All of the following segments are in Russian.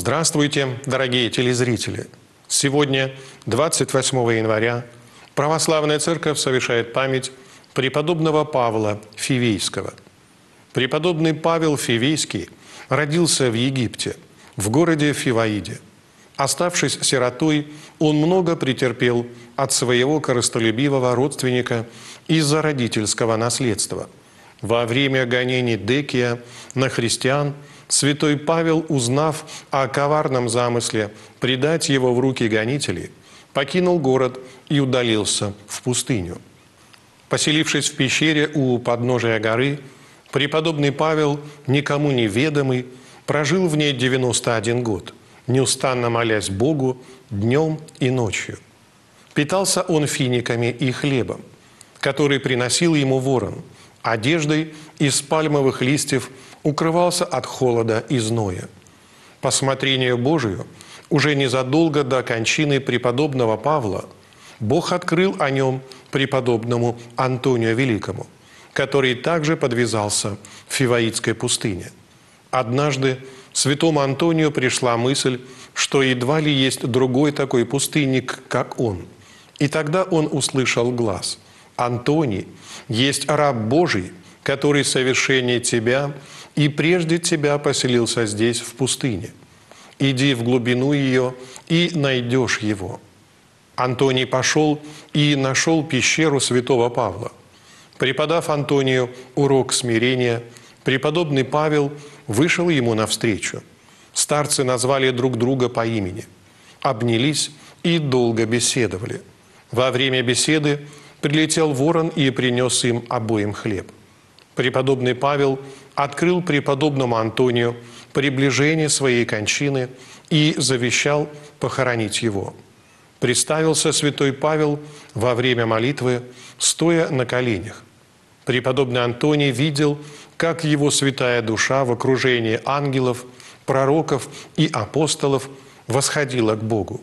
Здравствуйте, дорогие телезрители! Сегодня, 28 января, Православная Церковь совершает память преподобного Павла Фивейского. Преподобный Павел Фивейский родился в Египте, в городе Фиваиде. Оставшись сиротой, он много претерпел от своего корыстолюбивого родственника из-за родительского наследства. Во время гонений Декия на христиан святой Павел, узнав о коварном замысле предать его в руки гонителей, покинул город и удалился в пустыню. Поселившись в пещере у подножия горы, преподобный Павел, никому неведомый, прожил в ней 91 год, неустанно молясь Богу днем и ночью. Питался он финиками и хлебом, который приносил ему ворон, одеждой из пальмовых листьев укрывался от холода и зноя. По смотрению Божию, уже незадолго до кончины преподобного Павла, Бог открыл о нем преподобному Антонию Великому, который также подвязался в Фиваидской пустыне. Однажды святому Антонию пришла мысль, что едва ли есть другой такой пустынник, как он. И тогда он услышал глас: «Антоний, есть раб Божий, который совершеннее тебя и прежде тебя поселился здесь, в пустыне. Иди в глубину ее и найдешь его». Антоний пошел и нашел пещеру святого Павла. Преподав Антонию урок смирения, преподобный Павел вышел ему навстречу. Старцы назвали друг друга по имени, обнялись и долго беседовали. Во время беседы прилетел ворон и принес им обоим хлеб. Преподобный Павел открыл преподобному Антонию приближение своей кончины и завещал похоронить его. Представился святой Павел во время молитвы, стоя на коленях. Преподобный Антоний видел, как его святая душа в окружении ангелов, пророков и апостолов восходила к Богу.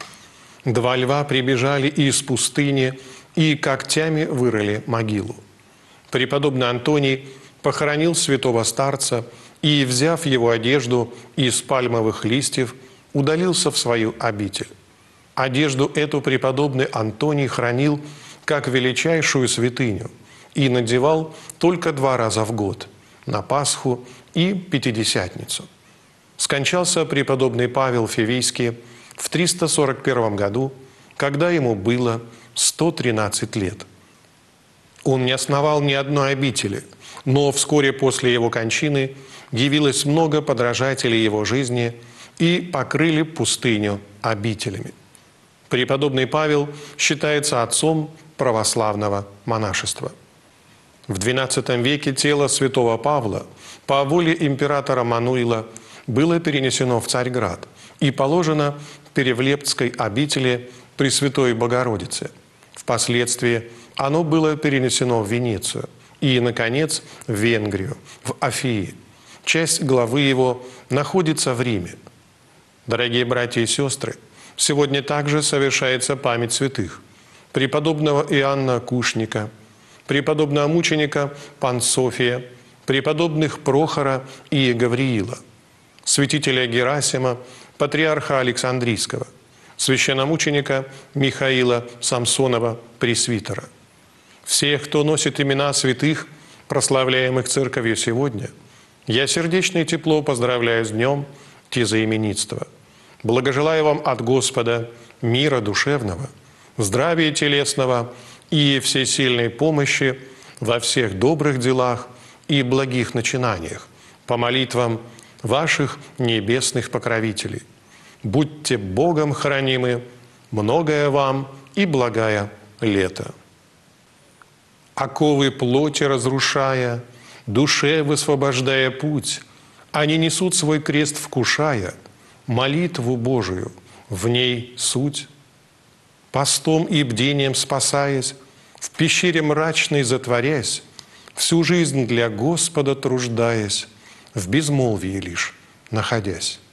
Два льва прибежали из пустыни и когтями вырыли могилу. Преподобный Антоний похоронил святого старца и, взяв его одежду из пальмовых листьев, удалился в свою обитель. Одежду эту преподобный Антоний хранил как величайшую святыню и надевал только 2 раза в год – на Пасху и Пятидесятницу. Скончался преподобный Павел Фивейский в 341 году, когда ему было 113 лет. Он не основал ни одной обители, но вскоре после его кончины явилось много подражателей его жизни и покрыли пустыню обителями. Преподобный Павел считается отцом православного монашества. В XII веке тело святого Павла по воле императора Мануила было перенесено в Царьград и положено в Перевлепской обители Пресвятой Богородицы. Впоследствии оно было перенесено в Венецию и, наконец, в Венгрию, в Афии. Часть главы его находится в Риме. Дорогие братья и сестры, сегодня также совершается память святых: преподобного Иоанна Кушника, преподобного мученика Пансофия, преподобных Прохора и Гавриила, святителя Герасима, патриарха Александрийского, священномученика Михаила Самсонова, пресвитера. Всех, кто носит имена святых, прославляемых Церковью сегодня, я сердечно и тепло поздравляю с днем тезаименитства. Благожелаю вам от Господа мира душевного, здравия телесного и всесильной помощи во всех добрых делах и благих начинаниях, по молитвам ваших небесных покровителей. Будьте Богом хранимы, многое вам и благая лето. Оковы плоти разрушая, душе высвобождая путь, они несут свой крест вкушая, молитву Божию, в ней суть. Постом и бдением спасаясь, в пещере мрачной затворясь, всю жизнь для Господа труждаясь, в безмолвии лишь находясь.